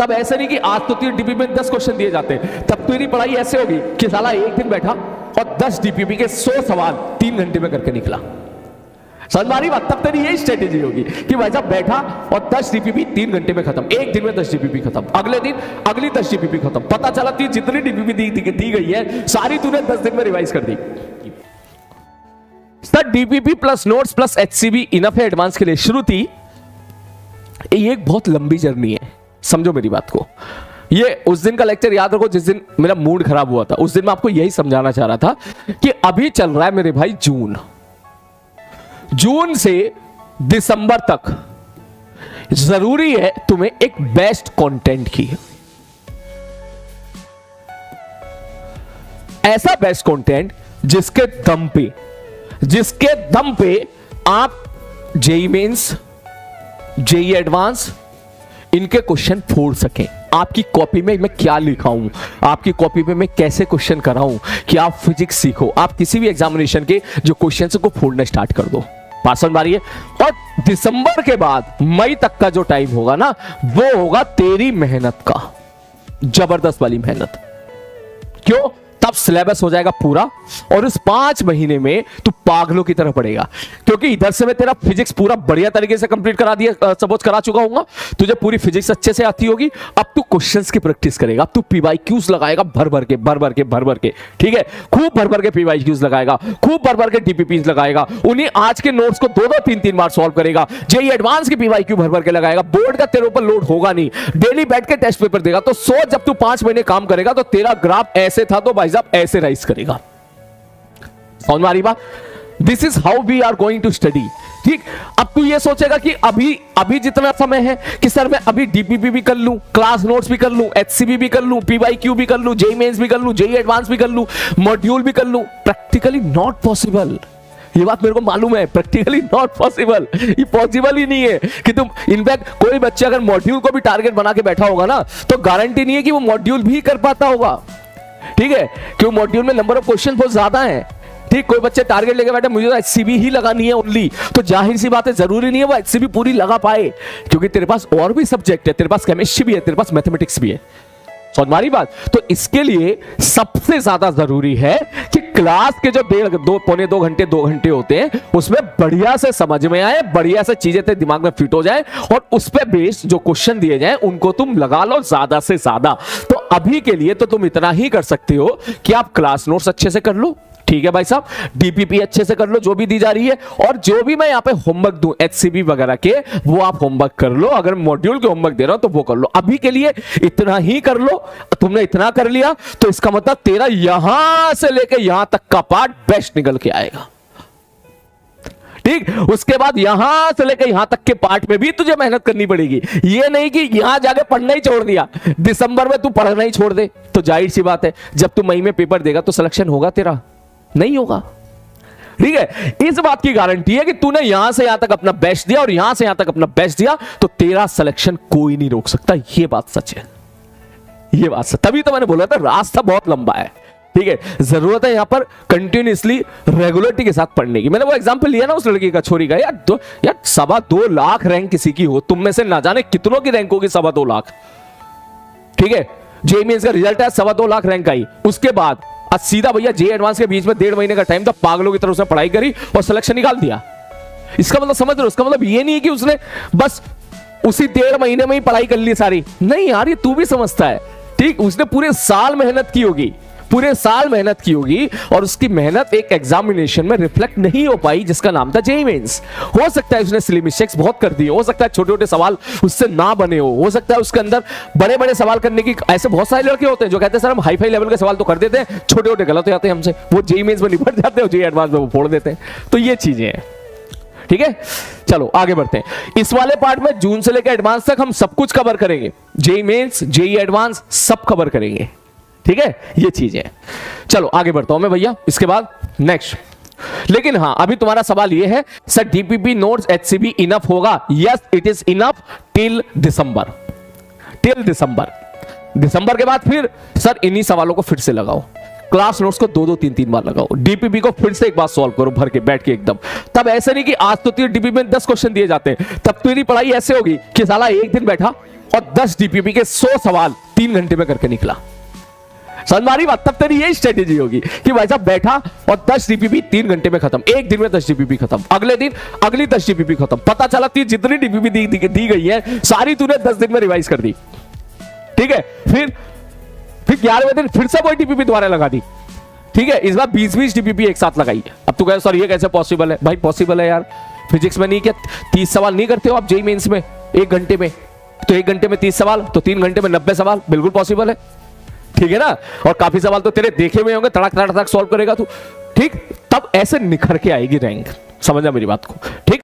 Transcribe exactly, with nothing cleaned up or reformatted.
तब ऐसे नहीं कि आज तो तेरी डीपीपी में दस क्वेश्चन दिए जाते, तब तेरी पढ़ाई ऐसे होगी कि साला एक दिन बैठा और दस डीपीपी के सौ सवाल तीन घंटे में करके निकला। समझ मारी बात? तब तेरी यही स्ट्रेटेजी होगी कि भाई साहब बैठा और दस डीपीपी तीन घंटे में खत्म, एक दिन में दस डीपीपी खत्म, अगले दिन अगली दस डीपीपी खत्म। पता चला थी जितनी डीपीपी दी, दी, दी गई है सारी तूने दस दिन में रिवाइज कर दी। Sir DPP plus notes plus HCB enough है एडवांस के लिए? श्रुति ये एक बहुत लंबी जर्नी है, समझो मेरी बात को। ये उस दिन का लेक्चर याद रखो जिस दिन मेरा मूड खराब हुआ था, उस दिन मैं आपको यही समझाना चाह रहा था कि अभी चल रहा है मेरे भाई जून, जून से दिसंबर तक जरूरी है तुम्हें एक बेस्ट कंटेंट की, ऐसा बेस्ट कंटेंट जिसके दम पे जिसके दम पे आप जेई मेंस, जेई एडवांस इनके क्वेश्चन फोड़ सकें। आपकी कॉपी में मैं क्या लिखा हूं, आपकी कॉपी में मैं कैसे क्वेश्चन कर रहा हूं कि आप फिजिक्स सीखो, आप किसी भी एग्जामिनेशन के जो क्वेश्चन को फोड़ना स्टार्ट कर दो। बात समझ आ रही है? और दिसंबर के बाद मई तक का जो टाइम होगा ना, वो होगा तेरी मेहनत का, जबरदस्त वाली मेहनत। क्यों? तब सिलेबस हो जाएगा पूरा और इस पांच महीने में तू पागलों की तरह पढ़ेगा, क्योंकि इधर से मैं तेरा फिजिक्स पूरा बढ़िया तरीके से कंप्लीट करा दिया, सपोज करा चुका हूं, तुझे पूरी फिजिक्स अच्छे से आती होगी। अब तू क्वेश्चंस की प्रैक्टिस करेगा, अब तू पीवाईक्यूज लगाएगा भर भर के भर भर के भर भर के, ठीक है, खूब भर भर के पीवाईक्यूज लगाएगा, खूब भर भर के डीपीपीज लगाएगा, उन्हीं आज के नोट्स को दो दो तीन तीन बार सॉल्व करेगा, जेई एडवांस की पीवाईक्यू भर भर के लगाएगा। बोर्ड का तेरे ऊपर लोड होगा नहीं, डेली बैठ के टेस्ट पेपर देगा। तो सोच जब तू पांच महीने काम करेगा तो तेरा ग्राफ ऐसे था तो भाई साहब ऐसे राइज करेगा। समझ में आ रही बात? This is how we are going to study. ठीक, अब तू ये सोचेगा कि अभी अभी जितना समय है कि सर मैं अभी डीपीपी भी कर लूं, क्लास नोट्स भी कर लूं, एचसीबी भी कर लूं, पीवाईक्यू भी कर लूं, जेई मेंस भी कर लूं, जेई एडवांस भी कर लूं, मॉड्यूल भी कर लूं। Practically not possible. ये बात मेरे को मालूम है, प्रैक्टिकली नॉट पॉसिबल। ये पॉसिबल ही नहीं है कि तुम, इनफैक्ट कोई बच्चा अगर मॉड्यूल को भी टारगेट बना के बैठा होगा ना, तो गारंटी नहीं है कि वो मॉड्यूल भी कर पाता होगा। ठीक है, क्यों? मॉड्यूल में नंबर ऑफ क्वेश्चन बहुत ज्यादा है। ठीक, कोई बच्चे टारगेट लेके बैठे मुझे तो एचसीबी ही लगानी है ओनली, तो जाहिर सी बात है जरूरी नहीं है वो एचसीबी पूरी लगा पाए, क्योंकि तेरे पास और भी सब्जेक्ट है, तेरे पास केमिस्ट्री भी है, तेरे पास मैथमेटिक्स भी है। समझ मारी बात? तो इसके लिए सबसे ज्यादा जरूरी है कि क्लास के जो डेढ़ दो पौने दो घंटे दो घंटे होते हैं उसमें बढ़िया से समझ में आए, बढ़िया से चीजें तेरे दिमाग में फिट हो जाए और उस पे बेस्ड जो क्वेश्चन दिए जाए उनको तुम लगा लो ज्यादा से ज्यादा। तो अभी के लिए तो तुम इतना ही कर सकते हो कि आप क्लास नोट्स अच्छे से कर लो, ठीक है भाई साहब, डीपीपी अच्छे से कर लो जो भी दी जा रही है, और जो भी मैं यहाँ पे होमवर्क दूं एचसीबी वगैरह के वो आप होमवर्क कर लो। अगर मॉड्यूल के होमवर्क दे रहा हूं तो वो कर लो। अभी के लिए इतना ही कर लो। तुमने इतना कर लिया तो इसका मतलब तेरा यहां से लेके यहां तक का पार्ट बेस्ट निकल के आएगा। ठीक, उसके बाद यहां से लेकर यहां तक के पार्ट में भी तुझे मेहनत करनी पड़ेगी। ये नहीं कि यहां जाके पढ़ना ही छोड़ दिया, दिसंबर में तू पढ़ना ही छोड़ दे, तो जाहिर सी बात है जब तू मई में पेपर देगा तो सिलेक्शन होगा तेरा? नहीं होगा। ठीक है, इस बात की गारंटी है कि तूने यहां से यहां तक अपना बेस्ट दिया और यहां से यहां तक अपना बेस्ट दिया तो तेरा सिलेक्शन कोई नहीं रोक सकता। यह बात सच है, यह बात सच। तभी तो मैंने बोला था रास्ता बहुत लंबा है। ठीक है, जरूरत है यहां पर कंटिन्यूअसली रेगुलरिटी के साथ पढ़ने की। मैंने वो एग्जांपल लिया ना उस लड़की का, छोरी का, यार दो यार सवा दो लाख रैंक किसी की हो, तुम में से ना जाने कितनों की रैंक होगी सवा दो लाख। ठीक है, जेई मेंस का रिजल्ट है, सवा दो लाख रैंक आई, उसके बाद आज सीधा भैया जेई एडवांस के बीच में डेढ़ महीने का टाइम था, पागलों की तरह उसने पढ़ाई करी और सिलेक्शन निकाल दिया। इसका मतलब समझ रहे हो? इसका मतलब ये नहीं है कि उसने बस उसी डेढ़ महीने में ही पढ़ाई कर ली सारी, नहीं यार, ये तू भी समझता है। ठीक, उसने पूरे साल मेहनत की होगी, पूरे साल मेहनत की होगी और उसकी मेहनत एक एग्जामिनेशन में रिफ्लेक्ट नहीं हो पाई जिसका नाम था जेई मेंस। हो सकता है उसने सिली मिस्टेक्स बहुत कर दी, हो सकता है छोटे छोटे सवाल उससे ना बने हो हो सकता है उसके अंदर बड़े बड़े सवाल करने की, ऐसे बहुत सारे लड़के होते हैं जो कहते हैं सर हम हाई फाई लेवल के सवाल तो कर देते हैं, छोटे छोटे गलत हो जाते हैं हमसे, वो जेई मेंस में निपट जाते हैं, जेई एडवांस में वो फोड़ देते हैं। तो ये चीजें हैं। ठीक है, चलो आगे बढ़ते हैं। इस वाले पार्ट में जून से लेकर एडवांस तक हम सब कुछ कवर करेंगे, जेई मेंस, जेई एडवांस सब कवर करेंगे। ठीक है, ये चीजें हैं। चलो आगे बढ़ता हूं मैं भैया, इसके बाद नेक्स्ट। लेकिन हां, अभी तुम्हारा सवाल ये है sir DPP notes HCB enough होगा? Yes, it is enough till December, till December. दिसंबर के बाद फिर सर इन्हीं सवालों को फिर से लगाओ, क्लास नोट्स को दो दो तीन तीन बार लगाओ, डीपीपी को फिर से एक बार सॉल्व करो भर के बैठ के एकदम। तब ऐसे नहीं कि आज तो तेरी डीपीपी में दस क्वेश्चन दिए जाते हैं, तब तेरी पढ़ाई ऐसे होगी कि साला एक दिन बैठा और दस डीपीपी के सौ सवाल तीन घंटे में करके निकला। हमारी बात, तब तेरी ये स्ट्रेटेजी होगी कि भाई साहब बैठा और दस डीपीपी तीन घंटे में खत्म, एक दिन में दस डीपीपी खत्म, अगले दिन अगली दस डीपीपी खत्म। पता चला ती जितनी डीपीपी दी, दी, दी गई है सारी तूने दस दिन में रिवाइज कर दी। ठीक है, फिर फिर ग्यारहवें दिन फिर से वही डीपीपी दोबारा लगा दी। ठीक है, इस बार बीस बीस डीपीपी एक साथ लगाई। अब तू कहे सर ये कैसे पॉसिबल है? भाई पॉसिबल है यार, फिजिक्स में नहीं क्या तीस सवाल नहीं करते हो आप जेईई मेंस में एक घंटे में? तो एक घंटे में तीस सवाल तो तीन घंटे में नब्बे सवाल, बिल्कुल पॉसिबल है। ठीक है ना? और काफी सवाल तो तेरे देखे हुए होंगे, तड़क तड़क तड़क सॉल्व करेगा तू। ठीक, तब ऐसे निखर के आएगी रैंक। समझना मेरी बात को? ठीक।